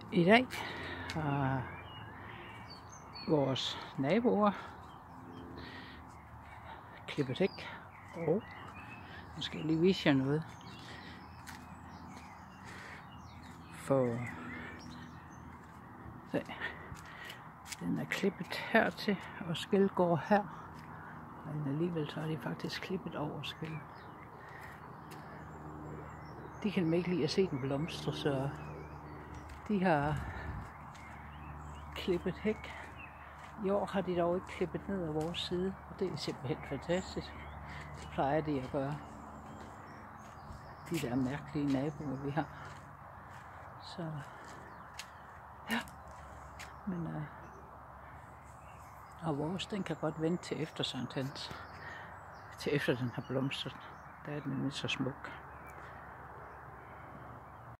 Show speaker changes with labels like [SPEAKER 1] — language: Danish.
[SPEAKER 1] I dag har vores naboer klippet hæk, og nu skal jeg lige vise jer noget. For se, den er klippet hertil, og skel går her. Men alligevel så er de faktisk klippet over skel. De kan ikke lide at se den blomstre, så de har klippet hæk. I år har de dog ikke klippet ned af vores side, og det er simpelthen fantastisk. Det plejer de at gøre. De der mærkelige naboer, vi har. Så ja, men og vores, den kan godt vente til efter Sankt Hans. Til efter den har blomstret. Der er den nemlig så smuk.